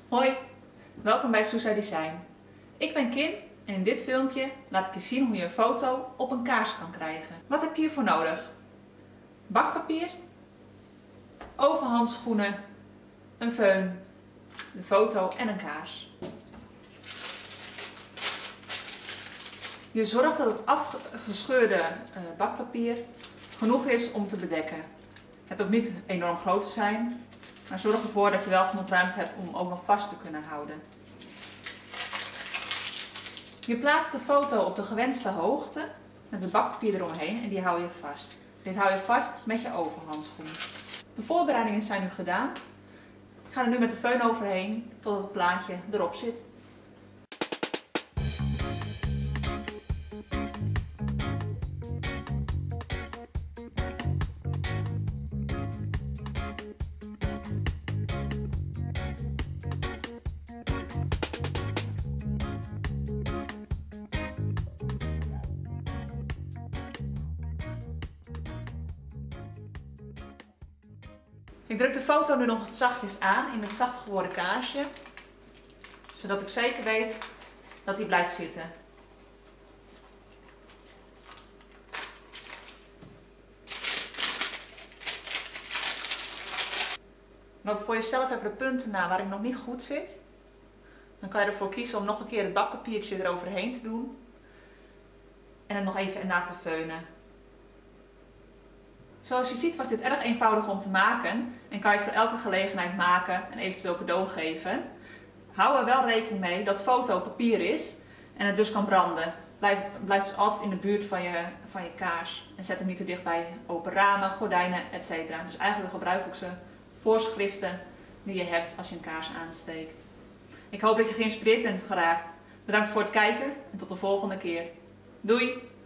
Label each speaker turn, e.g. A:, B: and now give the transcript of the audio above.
A: Hoi, welkom bij Sousa Design. Ik ben Kim en in dit filmpje laat ik je zien hoe je een foto op een kaars kan krijgen. Wat heb je hiervoor nodig? Bakpapier, overhandschoenen, een föhn, de foto en een kaars. Je zorgt dat het afgescheurde bakpapier genoeg is om te bedekken. Het hoeft niet enorm groot te zijn, maar zorg ervoor dat je wel genoeg ruimte hebt om hem ook nog vast te kunnen houden. Je plaatst de foto op de gewenste hoogte met het bakpapier eromheen en die hou je vast. Dit hou je vast met je overhandschoen. De voorbereidingen zijn nu gedaan. Ik ga er nu met de föhn overheen totdat het plaatje erop zit. Ik druk de foto nu nog wat zachtjes aan in het zacht geworden kaarsje, zodat ik zeker weet dat die blijft zitten. Loop voor jezelf even de punten na waar ik nog niet goed zit. Dan kan je ervoor kiezen om nog een keer het bakpapiertje eroverheen te doen en het nog even na te föhnen. Zoals je ziet was dit erg eenvoudig om te maken en kan je het voor elke gelegenheid maken en eventueel cadeau geven. Hou er wel rekening mee dat foto papier is en het dus kan branden. Blijf dus altijd in de buurt van je kaars en zet hem niet te dicht bij open ramen, gordijnen etc. Dus eigenlijk de gebruikelijke voorschriften die je hebt als je een kaars aansteekt. Ik hoop dat je geïnspireerd bent geraakt. Bedankt voor het kijken en tot de volgende keer. Doei!